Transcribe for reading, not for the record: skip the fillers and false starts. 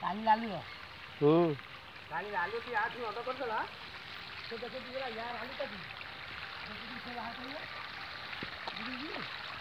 કાલી લાલુ કાલી લાલુ થી આઠ નો ઓટો કરતો લા તો પછી પેલા યાર હાલી કા દી આ કરી